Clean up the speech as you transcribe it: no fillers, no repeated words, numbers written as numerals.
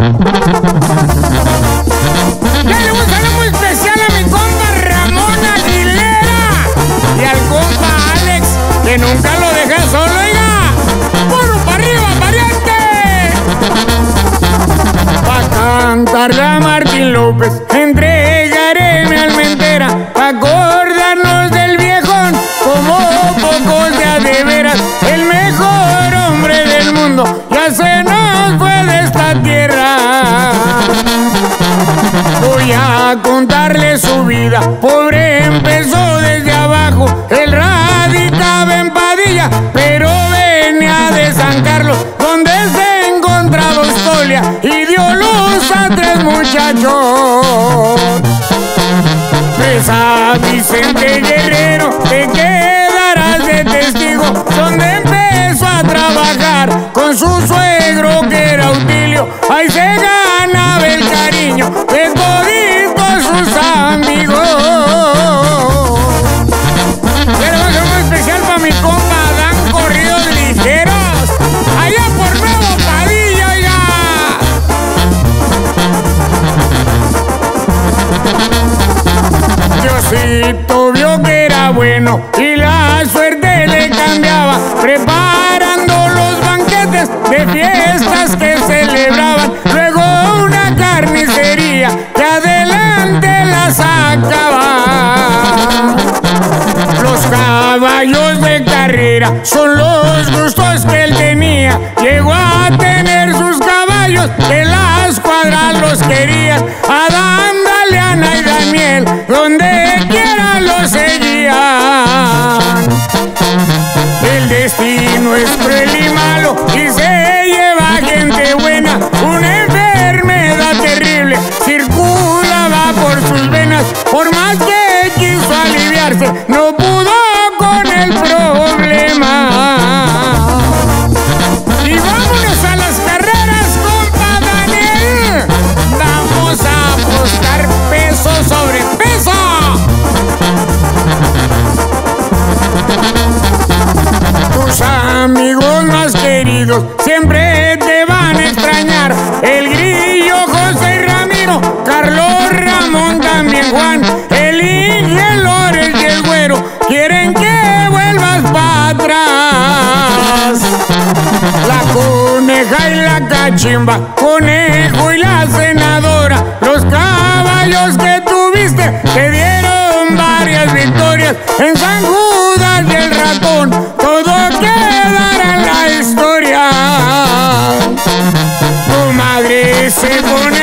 Dale un saludo muy especial a mi compa Ramón Aguilera y al compa Alex, que nunca lo deja solo, oiga. ¡Puro para arriba, pariente! Pa' cantarle a Martín López entregaré mi alma entera, pa' acordarnos del viejón como pocos de veras. El mejor hombre del mundo ya se nos fue de esta tierra. Voy a contarle su vida, pobre empezó desde abajo. Él radicaba en Padilla, pero venía de San Carlos, donde se encontraba Austolia, y dio luz a 3 muchachos. Presa Vicente Guerrero, te quedarás de testigo, donde empezó a trabajar con su suegro que era Autilio. Ahí se ganaba el cariño de toditos sus amigos. Quiero hacer un especial para mi compa Dan Corridos Ligeros, allá por Nuevo Padilla, oiga. Diosito vio que era bueno y la suerte le cambiaba, preparando los banquetes de fiestas que celebraban. Luego una carnicería que adelante la sacaba. Los caballos de carrera son los gustos que él tenía. Llegó a tener sus caballos que la escuadra los querían. Adán, Daliana y Daniel, donde quiera los seguían. El destino es cruel y malo y se lleva gente buena. Una enfermedad terrible circulaba por sus venas. Por más que quiso aliviarse, no pudo con el problema. Y vámonos a las carreras, compa Daniel. Vamos a apostar peso sobre peso. Tus amigos más queridos siempre te van a extrañar. El Grillo, José y Ramiro, Carlos, Ramón, también Juan, el Inge, Lores y el Güero quieren que vuelvas para atrás. La Coneja y la Cachimba, Conejo y la Senadora, los caballos que tuviste te dieron varias victorias. En San Judas y el Ratón todo quedará en la historia. Tu madre se pone